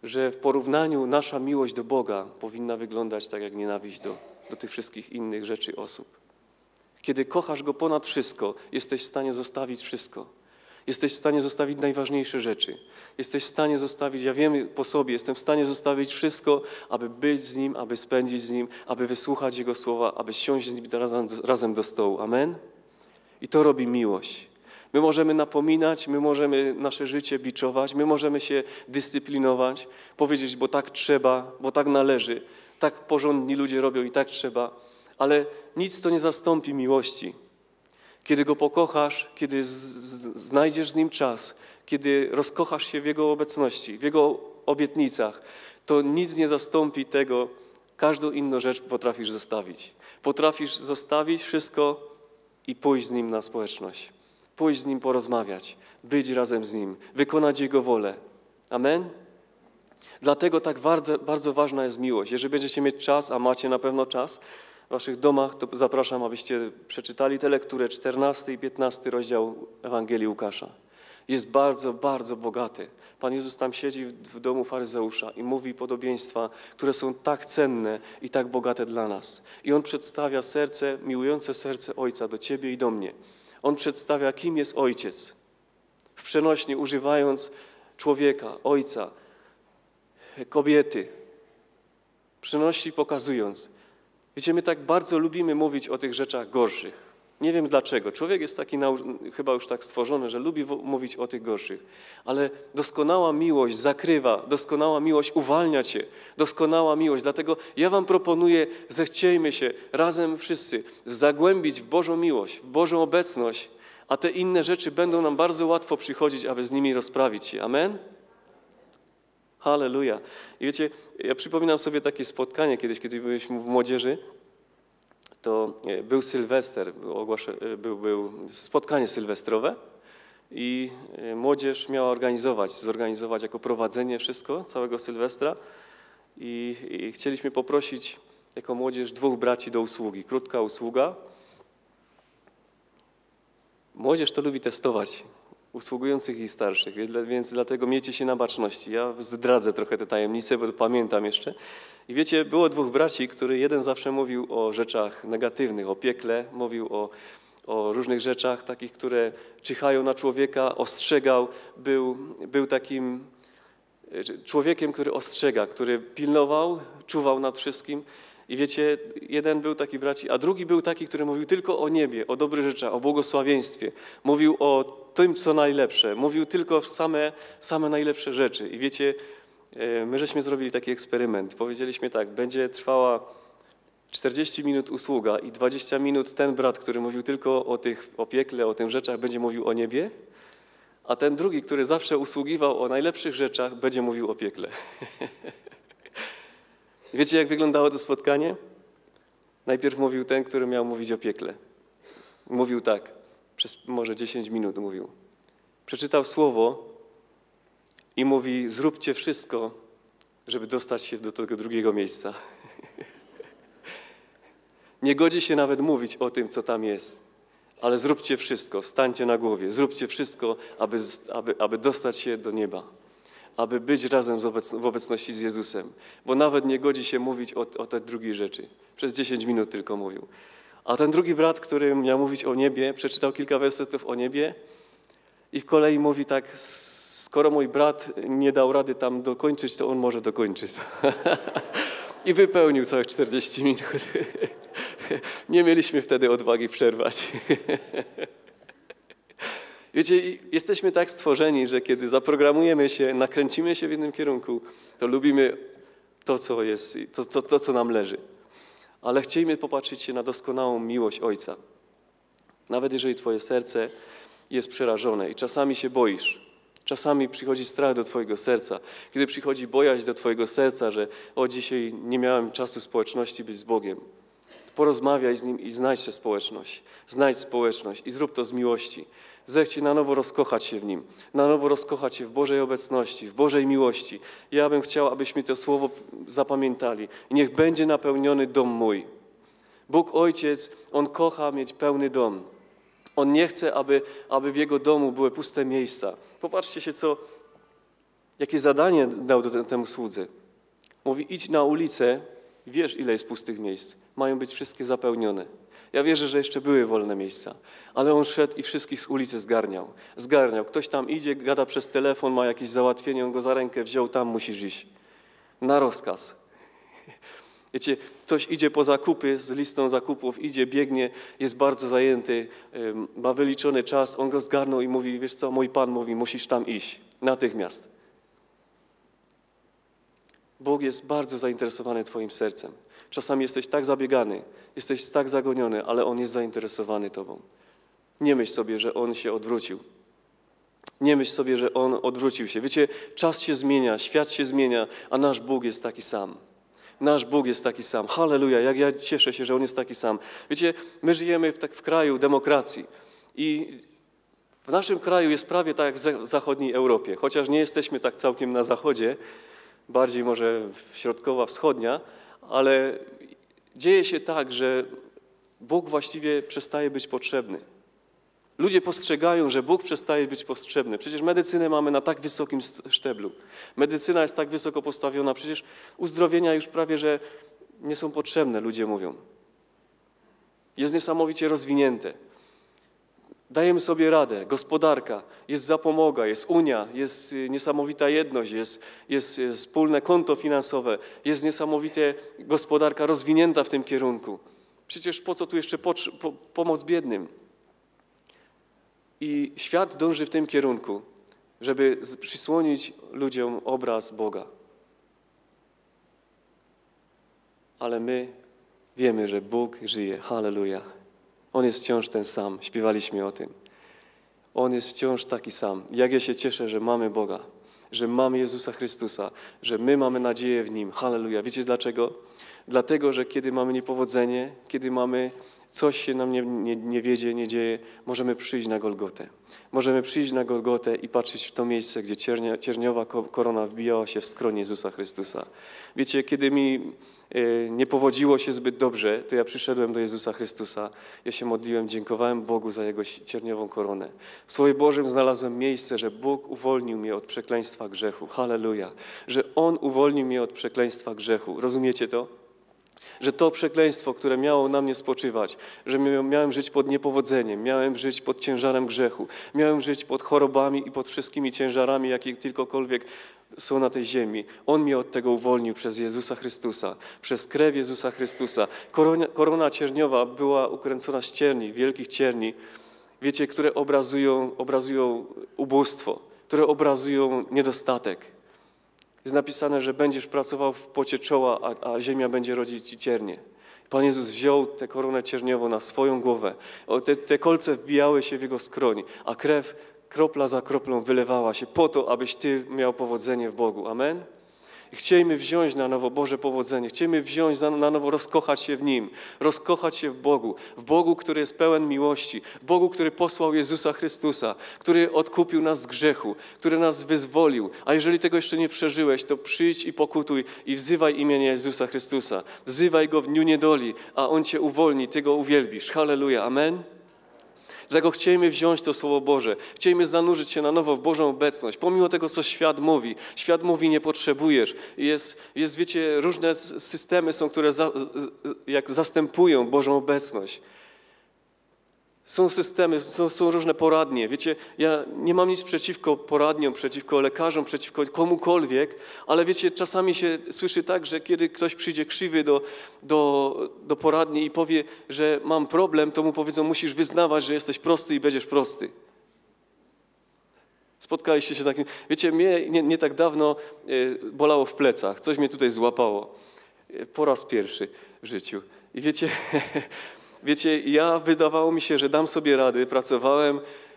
że w porównaniu nasza miłość do Boga powinna wyglądać tak jak nienawiść do tych wszystkich innych rzeczy, osób. Kiedy kochasz Go ponad wszystko, jesteś w stanie zostawić wszystko. Jesteś w stanie zostawić najważniejsze rzeczy. Jesteś w stanie zostawić, ja wiem po sobie, jestem w stanie zostawić wszystko, aby być z Nim, aby spędzić z Nim, aby wysłuchać Jego słowa, aby siąść z Nim razem do stołu. Amen? I to robi miłość. My możemy napominać, my możemy nasze życie biczować, my możemy się dyscyplinować, powiedzieć, bo tak trzeba, bo tak należy, tak porządni ludzie robią i tak trzeba, ale nic to nie zastąpi miłości. Kiedy Go pokochasz, kiedy znajdziesz z Nim czas, kiedy rozkochasz się w Jego obecności, w Jego obietnicach, to nic nie zastąpi tego, każdą inną rzecz potrafisz zostawić. Potrafisz zostawić wszystko i pójść z Nim na społeczność. Pójść z Nim porozmawiać, być razem z Nim, wykonać Jego wolę. Amen? Dlatego tak bardzo, bardzo ważna jest miłość. Jeżeli będziecie mieć czas, a macie na pewno czas, w waszych domach, to zapraszam, abyście przeczytali tę lekturę, 14 i 15 rozdział Ewangelii Łukasza. Jest bardzo, bardzo bogaty. Pan Jezus tam siedzi w domu faryzeusza i mówi podobieństwa, które są tak cenne i tak bogate dla nas. I On przedstawia serce, miłujące serce Ojca do ciebie i do mnie. On przedstawia, kim jest Ojciec. W przenośni używając człowieka, Ojca, kobiety. W przenośni pokazując. Wiecie, my tak bardzo lubimy mówić o tych rzeczach gorszych. Nie wiem dlaczego. Człowiek jest taki chyba już tak stworzony, że lubi mówić o tych gorszych. Ale doskonała miłość zakrywa, doskonała miłość uwalnia cię, doskonała miłość. Dlatego ja wam proponuję, zechciejmy się razem wszyscy zagłębić w Bożą miłość, w Bożą obecność, a te inne rzeczy będą nam bardzo łatwo przychodzić, aby z nimi rozprawić się. Amen? Halleluja. I wiecie, ja przypominam sobie takie spotkanie kiedyś, kiedy byliśmy w młodzieży. To był Sylwester, był spotkanie sylwestrowe i młodzież miała zorganizować jako prowadzenie wszystko, całego Sylwestra i chcieliśmy poprosić jako młodzież 2 braci do usługi, krótka usługa. Młodzież to lubi testować usługujących i starszych, więc dlatego miejcie się na baczności. Ja zdradzę trochę te tajemnice, bo pamiętam jeszcze. I wiecie, było 2 braci, który jeden zawsze mówił o rzeczach negatywnych, o piekle, mówił o różnych rzeczach takich, które czyhają na człowieka, ostrzegał, był takim człowiekiem, który ostrzega, który pilnował, czuwał nad wszystkim. I wiecie, jeden był taki braci, a drugi był taki, który mówił tylko o niebie, o dobrych rzeczach, o błogosławieństwie. Mówił o tym, co najlepsze. Mówił tylko same najlepsze rzeczy. I wiecie, my żeśmy zrobili taki eksperyment. Powiedzieliśmy tak, będzie trwała 40 minut usługa i 20 minut ten brat, który mówił tylko o piekle, o tych rzeczach, będzie mówił o niebie, a ten drugi, który zawsze usługiwał o najlepszych rzeczach, będzie mówił o piekle. Wiecie, jak wyglądało to spotkanie? Najpierw mówił ten, który miał mówić o piekle. Mówił tak, przez może 10 minut mówił. Przeczytał słowo i mówi, zróbcie wszystko, żeby dostać się do tego drugiego miejsca. Nie godzi się nawet mówić o tym, co tam jest, ale zróbcie wszystko, stańcie na głowie, zróbcie wszystko, aby dostać się do nieba. Aby być razem w obecności z Jezusem. Bo nawet nie godzi się mówić o te drugiej rzeczy. Przez 10 minut tylko mówił. A ten drugi brat, który miał mówić o niebie, przeczytał kilka wersetów o niebie i w kolei mówi tak, skoro mój brat nie dał rady tam dokończyć, to on może dokończyć. I wypełnił całe 40 minut. Nie mieliśmy wtedy odwagi przerwać. Wiecie, jesteśmy tak stworzeni, że kiedy zaprogramujemy się, nakręcimy się w jednym kierunku, to lubimy to, co jest, to, co nam leży. Ale chcielibyśmy popatrzeć się na doskonałą miłość Ojca. Nawet jeżeli twoje serce jest przerażone i czasami się boisz, czasami przychodzi strach do twojego serca, kiedy przychodzi bojaźń do twojego serca, że dzisiaj nie miałem czasu społeczności być z Bogiem. Porozmawiaj z Nim i znajdź tę społeczność. Znajdź społeczność i zrób to z miłości. Zechciej na nowo rozkochać się w Nim, na nowo rozkochać się w Bożej obecności, w Bożej miłości. Ja bym chciał, abyśmy to słowo zapamiętali. I niech będzie napełniony dom mój. Bóg Ojciec, On kocha mieć pełny dom. On nie chce, aby w Jego domu były puste miejsca. Popatrzcie się, Jakie zadanie dał temu słudze? Mówi, idź na ulicę, wiesz, ile jest pustych miejsc. Mają być wszystkie zapełnione. Ja wierzę, że jeszcze były wolne miejsca, ale on szedł i wszystkich z ulicy zgarniał. Ktoś tam idzie, gada przez telefon, ma jakieś załatwienie, on go za rękę wziął, tam musisz iść. Na rozkaz. Wiecie, ktoś idzie po zakupy z listą zakupów, idzie, biegnie, jest bardzo zajęty, ma wyliczony czas, on go zgarnął i mówi, wiesz co, mój Pan mówi, musisz tam iść, natychmiast. Bóg jest bardzo zainteresowany twoim sercem. Czasami jesteś tak zabiegany, jesteś tak zagoniony, ale On jest zainteresowany tobą. Nie myśl sobie, że On się odwrócił. Nie myśl sobie, że On odwrócił się. Wiecie, czas się zmienia, świat się zmienia, a nasz Bóg jest taki sam. Nasz Bóg jest taki sam. Halleluja, jak ja cieszę się, że On jest taki sam. Wiecie, my żyjemy w kraju demokracji i w naszym kraju jest prawie tak jak w zachodniej Europie, chociaż nie jesteśmy tak całkiem na zachodzie, bardziej może środkowa, wschodnia, ale dzieje się tak, że Bóg właściwie przestaje być potrzebny. Ludzie postrzegają, że Bóg przestaje być potrzebny. Przecież medycynę mamy na tak wysokim szczeblu. Medycyna jest tak wysoko postawiona, przecież uzdrowienia już prawie, że nie są potrzebne, ludzie mówią. Jest niesamowicie rozwinięte. Dajemy sobie radę, gospodarka, jest zapomoga, jest Unia, jest niesamowita jedność, jest wspólne konto finansowe, jest niesamowite gospodarka rozwinięta w tym kierunku. Przecież po co tu jeszcze pomoc biednym? I świat dąży w tym kierunku, żeby przysłonić ludziom obraz Boga. Ale my wiemy, że Bóg żyje. Halleluja. On jest wciąż ten sam. Śpiewaliśmy o tym. On jest wciąż taki sam. Jak ja się cieszę, że mamy Boga, że mamy Jezusa Chrystusa, że my mamy nadzieję w Nim. Halleluja. Wiecie dlaczego? Dlatego, że kiedy mamy niepowodzenie, kiedy mamy coś się nam nie wiedzie, nie dzieje, możemy przyjść na Golgotę. Możemy przyjść na Golgotę i patrzeć w to miejsce, gdzie cierniowa korona wbijała się w skroń Jezusa Chrystusa. Wiecie, kiedy mi nie powodziło się zbyt dobrze, to ja przyszedłem do Jezusa Chrystusa. Ja się modliłem, dziękowałem Bogu za Jego cierniową koronę. W Słowie Bożym znalazłem miejsce, że Bóg uwolnił mnie od przekleństwa grzechu. Halleluja. Że On uwolnił mnie od przekleństwa grzechu. Rozumiecie to? Że to przekleństwo, które miało na mnie spoczywać, że miałem żyć pod niepowodzeniem, miałem żyć pod ciężarem grzechu, miałem żyć pod chorobami i pod wszystkimi ciężarami, jakie tylkokolwiek są na tej ziemi. On mnie od tego uwolnił przez Jezusa Chrystusa, przez krew Jezusa Chrystusa. Korona cierniowa była ukręcona z cierni, wielkich cierni, wiecie, które obrazują ubóstwo, które obrazują niedostatek. Jest napisane, że będziesz pracował w pocie czoła, a ziemia będzie rodzić ci ciernie. Pan Jezus wziął tę koronę cierniową na swoją głowę. Te kolce wbijały się w Jego skroń, a krew kropla za kroplą wylewała się po to, abyś ty miał powodzenie w Bogu. Amen? I chciejmy wziąć na nowo Boże powodzenie. Chciejmy wziąć na nowo, rozkochać się w Nim. Rozkochać się w Bogu, który jest pełen miłości. W Bogu, który posłał Jezusa Chrystusa, który odkupił nas z grzechu, który nas wyzwolił. A jeżeli tego jeszcze nie przeżyłeś, to przyjdź i pokutuj i wzywaj imienia Jezusa Chrystusa. Wzywaj Go w dniu niedoli, a On cię uwolni, ty Go uwielbisz. Halleluja. Amen? Dlatego chciejmy wziąć to Słowo Boże, chciejmy zanurzyć się na nowo w Bożą obecność, pomimo tego, co świat mówi. Świat mówi, nie potrzebujesz. Wiecie, różne systemy są, które zastępują Bożą obecność. Są systemy, są różne poradnie. Wiecie, ja nie mam nic przeciwko poradniom, przeciwko lekarzom, przeciwko komukolwiek, ale wiecie, czasami się słyszy tak, że kiedy ktoś przyjdzie krzywy do poradni i powie, że mam problem, to mu powiedzą, musisz wyznawać, że jesteś prosty i będziesz prosty. Spotkaliście się z takim... Wiecie, mnie nie tak dawno bolało w plecach, coś mnie tutaj złapało. Po raz pierwszy w życiu. I wiecie... Wiecie, wydawało mi się, że dam sobie rady, pracowałem,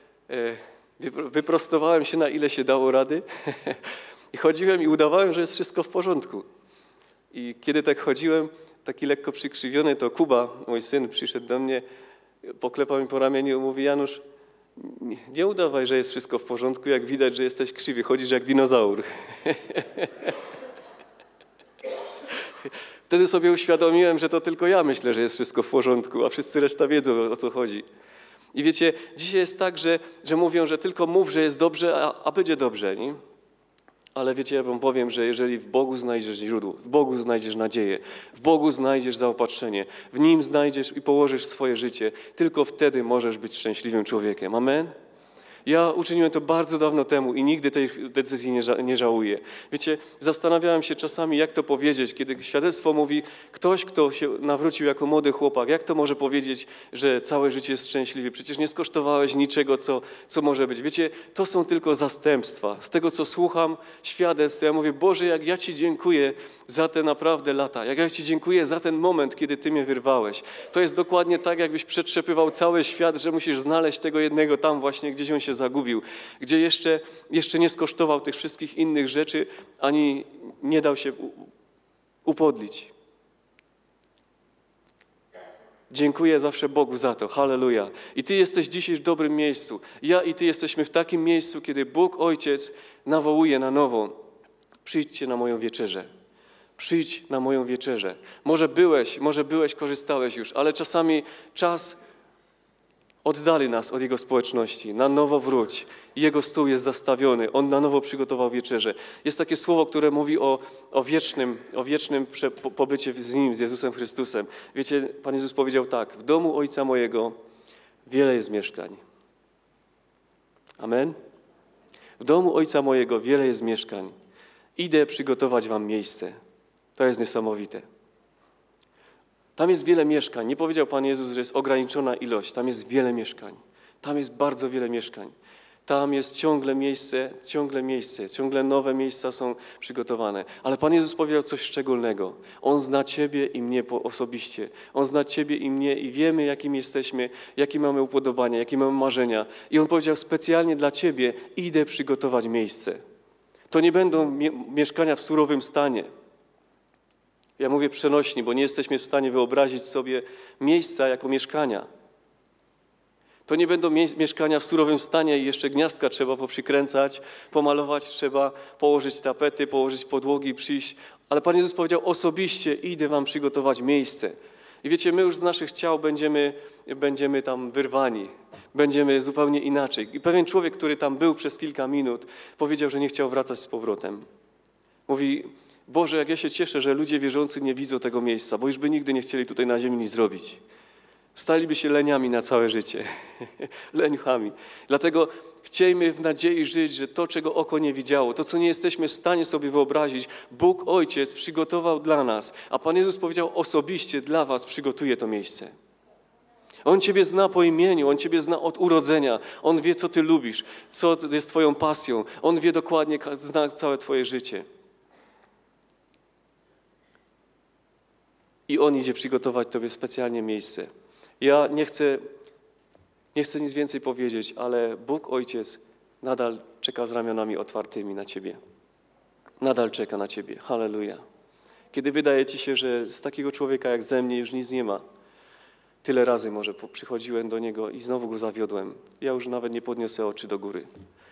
wyprostowałem się na ile się dało rady i chodziłem i udawałem, że jest wszystko w porządku. I kiedy tak chodziłem, taki lekko przykrzywiony, to Kuba, mój syn, przyszedł do mnie, poklepał mi po ramieniu i mówi, Janusz, nie udawaj, że jest wszystko w porządku, jak widać, że jesteś krzywy, chodzisz jak dinozaur. Wtedy sobie uświadomiłem, że to tylko ja myślę, że jest wszystko w porządku, a wszyscy reszta wiedzą, o co chodzi. I wiecie, dzisiaj jest tak, że mówią, że tylko mów, że jest dobrze, a będzie dobrze, nie? Ale wiecie, ja wam powiem, że jeżeli w Bogu znajdziesz źródło, w Bogu znajdziesz nadzieję, w Bogu znajdziesz zaopatrzenie, w Nim znajdziesz i położysz swoje życie, tylko wtedy możesz być szczęśliwym człowiekiem. Amen? Ja uczyniłem to bardzo dawno temu i nigdy tej decyzji nie żałuję. Wiecie, zastanawiałem się czasami, jak to powiedzieć, kiedy świadectwo mówi ktoś, kto się nawrócił jako młody chłopak, jak to może powiedzieć, że całe życie jest szczęśliwy? Przecież nie skosztowałeś niczego, co może być. Wiecie, to są tylko zastępstwa. Z tego, co słucham świadectw, ja mówię, Boże, jak ja Ci dziękuję za te naprawdę lata, jak ja Ci dziękuję za ten moment, kiedy Ty mnie wyrwałeś. To jest dokładnie tak, jakbyś przetrzepywał cały świat, że musisz znaleźć tego jednego tam właśnie, gdzieś on się zagubił, gdzie jeszcze nie skosztował tych wszystkich innych rzeczy, ani nie dał się upodlić. Dziękuję zawsze Bogu za to. Halleluja. I Ty jesteś dzisiaj w dobrym miejscu. Ja i Ty jesteśmy w takim miejscu, kiedy Bóg Ojciec nawołuje na nowo. Przyjdźcie na moją wieczerzę. Przyjdź na moją wieczerzę. Może byłeś, korzystałeś już, ale czasami czas oddali nas od Jego społeczności. Na nowo wróć. Jego stół jest zastawiony. On na nowo przygotował wieczerzę. Jest takie słowo, które mówi o wiecznym pobycie z Nim, z Jezusem Chrystusem. Wiecie, Pan Jezus powiedział tak. W domu Ojca mojego wiele jest mieszkań. Amen? W domu Ojca mojego wiele jest mieszkań. Idę przygotować wam miejsce. To jest niesamowite. Tam jest wiele mieszkań. Nie powiedział Pan Jezus, że jest ograniczona ilość. Tam jest wiele mieszkań. Tam jest bardzo wiele mieszkań. Tam jest ciągle nowe miejsca są przygotowane. Ale Pan Jezus powiedział coś szczególnego. On zna Ciebie i mnie osobiście. On zna Ciebie i mnie i wiemy, jakim jesteśmy, jakie mamy upodobania, jakie mamy marzenia. I On powiedział specjalnie dla Ciebie, idę przygotować miejsce. To nie będą mieszkania w surowym stanie. Ja mówię przenośni, bo nie jesteśmy w stanie wyobrazić sobie miejsca jako mieszkania. To nie będą mieszkania w surowym stanie i jeszcze gniazdka trzeba poprzykręcać, pomalować trzeba, położyć tapety, położyć podłogi, przyjść. Ale Pan Jezus powiedział, osobiście idę wam przygotować miejsce. I wiecie, my już z naszych ciał będziemy tam wyrwani. Będziemy zupełnie inaczej. I pewien człowiek, który tam był przez kilka minut, powiedział, że nie chciał wracać z powrotem. Mówi, Boże, jak ja się cieszę, że ludzie wierzący nie widzą tego miejsca, bo już by nigdy nie chcieli tutaj na ziemi nic zrobić. Staliby się leniami na całe życie. Leniuchami. Dlatego chciejmy w nadziei żyć, że to, czego oko nie widziało, to, co nie jesteśmy w stanie sobie wyobrazić, Bóg Ojciec przygotował dla nas. A Pan Jezus powiedział, osobiście dla was przygotuje to miejsce. On Ciebie zna po imieniu, On Ciebie zna od urodzenia. On wie, co Ty lubisz, co jest Twoją pasją. On wie dokładnie, zna całe Twoje życie. I On idzie przygotować Tobie specjalnie miejsce. Ja nie chcę nic więcej powiedzieć, ale Bóg Ojciec nadal czeka z ramionami otwartymi na Ciebie. Nadal czeka na Ciebie. Halleluja. Kiedy wydaje Ci się, że z takiego człowieka jak ze mnie już nic nie ma, tyle razy może przychodziłem do Niego i znowu Go zawiodłem. Ja już nawet nie podniosę oczy do góry.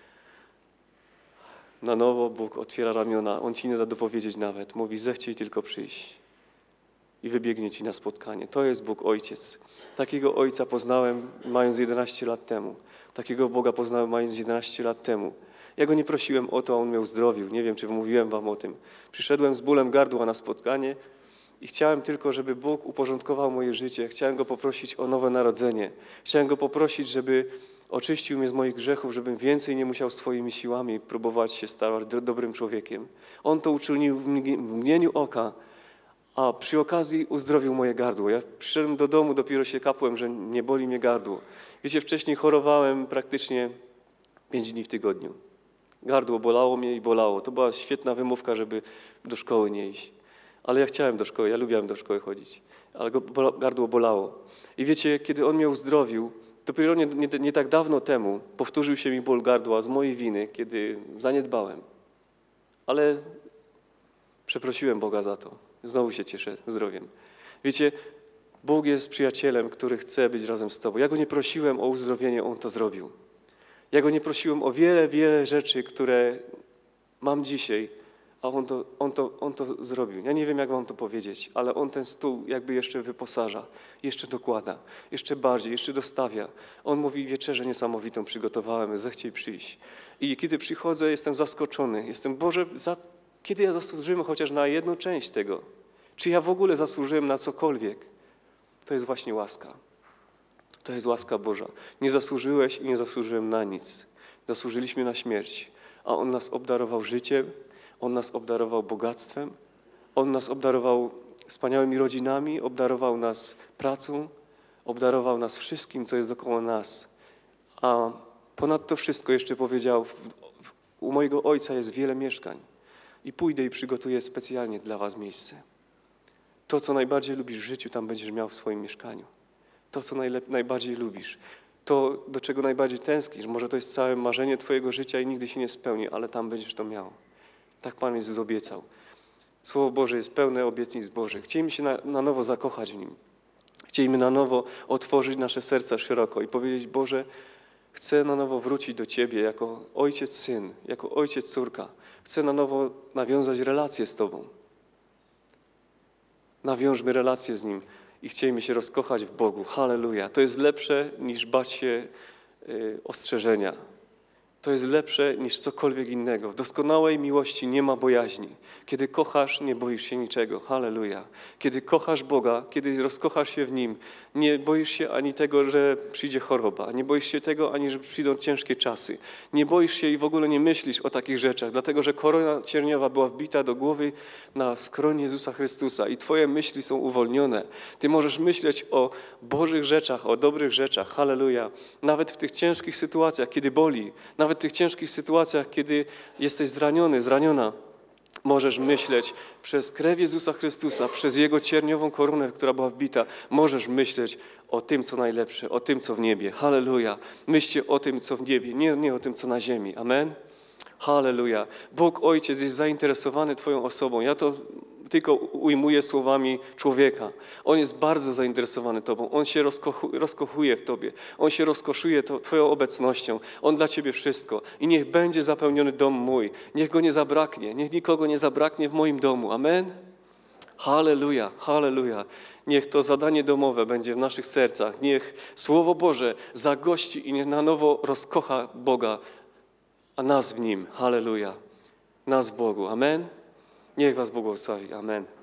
Na nowo Bóg otwiera ramiona. On Ci nie da dopowiedzieć nawet. Mówi, zechciej tylko przyjść. I wybiegnie Ci na spotkanie. To jest Bóg Ojciec. Takiego Ojca poznałem mając 11 lat temu. Takiego Boga poznałem mając 11 lat temu. Ja Go nie prosiłem o to, a On mnie uzdrowił. Nie wiem, czy mówiłem wam o tym. Przyszedłem z bólem gardła na spotkanie i chciałem tylko, żeby Bóg uporządkował moje życie. Chciałem Go poprosić o nowe narodzenie. Chciałem Go poprosić, żeby oczyścił mnie z moich grzechów, żebym więcej nie musiał swoimi siłami próbować się stawać dobrym człowiekiem. On to uczynił w mgnieniu oka, a przy okazji uzdrowił moje gardło. Ja przyszedłem do domu, dopiero się kapłem, że nie boli mnie gardło. Wiecie, wcześniej chorowałem praktycznie 5 dni w tygodniu. Gardło bolało mnie i bolało. To była świetna wymówka, żeby do szkoły nie iść. Ale ja chciałem do szkoły, ja lubiłem do szkoły chodzić. Ale gardło bolało. I wiecie, kiedy On mnie uzdrowił, dopiero nie tak dawno temu powtórzył się mi ból gardła z mojej winy, kiedy zaniedbałem. Ale przeprosiłem Boga za to. Znowu się cieszę zdrowiem. Wiecie, Bóg jest przyjacielem, który chce być razem z Tobą. Ja Go nie prosiłem o uzdrowienie, On to zrobił. Ja Go nie prosiłem o wiele rzeczy, które mam dzisiaj, a on to zrobił. Ja nie wiem, jak wam to powiedzieć, ale on ten stół jakby jeszcze wyposaża, jeszcze dokłada, jeszcze bardziej, jeszcze dostawia. On mówi, wieczerzę niesamowitą przygotowałem, zechciej przyjść. I kiedy przychodzę, jestem zaskoczony. Boże, kiedy ja zasłużyłem chociaż na jedną część tego? Czy ja w ogóle zasłużyłem na cokolwiek? To jest właśnie łaska. To jest łaska Boża. Nie zasłużyłeś i nie zasłużyłem na nic. Zasłużyliśmy na śmierć, a On nas obdarował życiem, On nas obdarował bogactwem, On nas obdarował wspaniałymi rodzinami, obdarował nas pracą, obdarował nas wszystkim, co jest dookoła nas. A ponad to wszystko jeszcze powiedział, u mojego Ojca jest wiele mieszkań i pójdę i przygotuję specjalnie dla was miejsce. To, co najbardziej lubisz w życiu, tam będziesz miał w swoim mieszkaniu. To, co najbardziej lubisz, to, do czego najbardziej tęsknisz, może to jest całe marzenie twojego życia i nigdy się nie spełni, ale tam będziesz to miał. Tak Pan Jezus obiecał. Słowo Boże jest pełne obietnic Bożych. Chcielibyśmy się na nowo zakochać w Nim. Chcielibyśmy na nowo otworzyć nasze serca szeroko i powiedzieć, Boże, chcę na nowo wrócić do Ciebie jako ojciec, syn, jako ojciec, córka. Chcę na nowo nawiązać relacje z Tobą. Nawiążmy relacje z Nim i chcielibyśmy się rozkochać w Bogu. Halleluja. To jest lepsze niż bać się ostrzeżenia. To jest lepsze niż cokolwiek innego. W doskonałej miłości nie ma bojaźni. Kiedy kochasz, nie boisz się niczego. Halleluja. Kiedy kochasz Boga, kiedy rozkochasz się w Nim, nie boisz się ani tego, że przyjdzie choroba. Nie boisz się tego, ani że przyjdą ciężkie czasy. Nie boisz się i w ogóle nie myślisz o takich rzeczach, dlatego że korona cierniowa była wbita do głowy na skroń Jezusa Chrystusa i twoje myśli są uwolnione. Ty możesz myśleć o Bożych rzeczach, o dobrych rzeczach. Halleluja. Nawet w tych ciężkich sytuacjach, kiedy boli, nawet w tych ciężkich sytuacjach, kiedy jesteś zraniony, zraniona, możesz myśleć przez krew Jezusa Chrystusa, przez Jego cierniową koronę, która była wbita, możesz myśleć o tym, co najlepsze, o tym, co w niebie. Halleluja. Myślcie o tym, co w niebie, nie o tym, co na ziemi. Amen. Halleluja. Bóg Ojciec jest zainteresowany twoją osobą. Ja to tylko ujmuję słowami człowieka. On jest bardzo zainteresowany tobą. On się rozkochuje w tobie. On się rozkoszuje twoją obecnością. On dla ciebie wszystko. I niech będzie zapełniony dom mój. Niech go nie zabraknie. Niech nikogo nie zabraknie w moim domu. Amen. Halleluja. Halleluja. Niech to zadanie domowe będzie w naszych sercach. Niech Słowo Boże zagości i niech na nowo rozkocha Boga, a nas w Nim. Halleluja. Nas w Bogu. Amen. Niech was Bóg błogosławi. Amen.